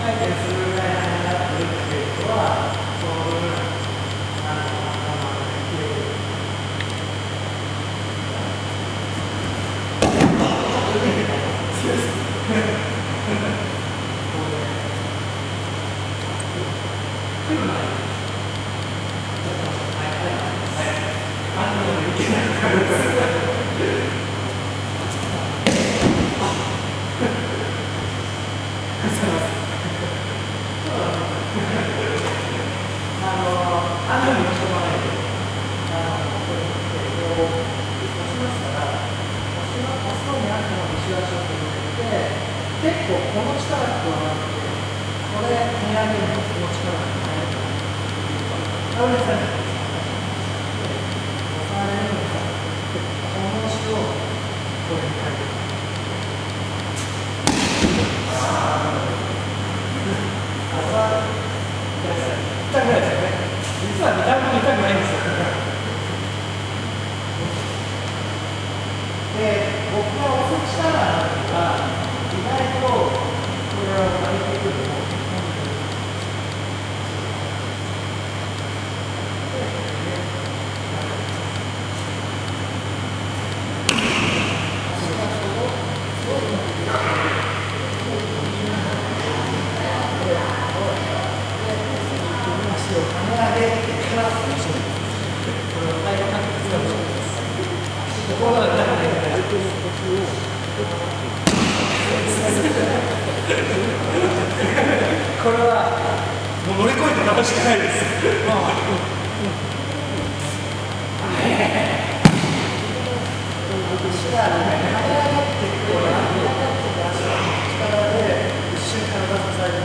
回転するぐらいになってるっていうことは、その分、頭が切れる。結構この力が加わって、これ見上げるとこの力が加わるから、倒れされて押されるのか、この押しをこれに変えていく。痛くないですよね。実は見た目も痛くないんですよ。で、僕が押す力が意外とこれを上げてくると足を跳ね上げてからこれを体幹に使うところがないのでこれはもう乗り越えて楽しくないです。足が跳ね上がってくる力で一瞬体支える。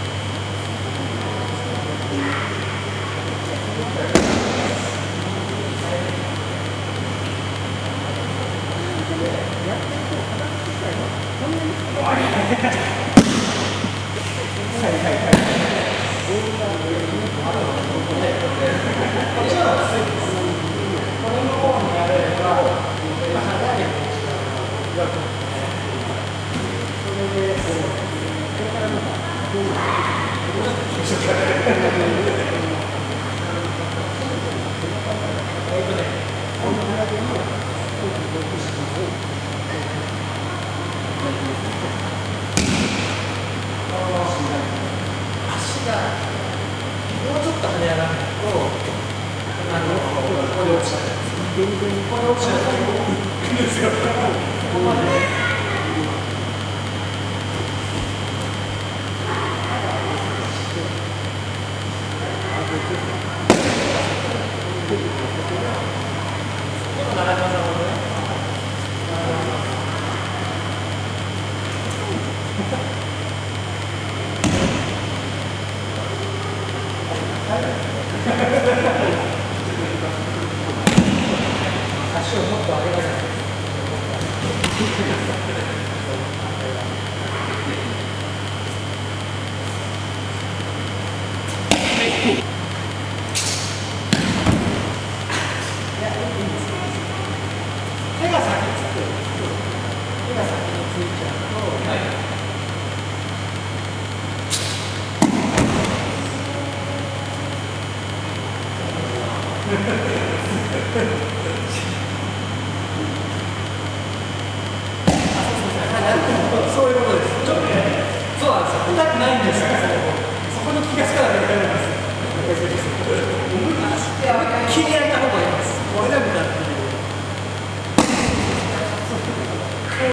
足がもうちょっと跳ね上がらないと、ここで落ちちゃうんです。ここで落ちちゃうといくんですよ。ここまで。足をもっと上げられない。手が先につく。手が先についちゃうと、はい。そういうことです。ちょっとね、そうなんですよ。痛くないんですよ。そこに気がつかなきゃいけないんです。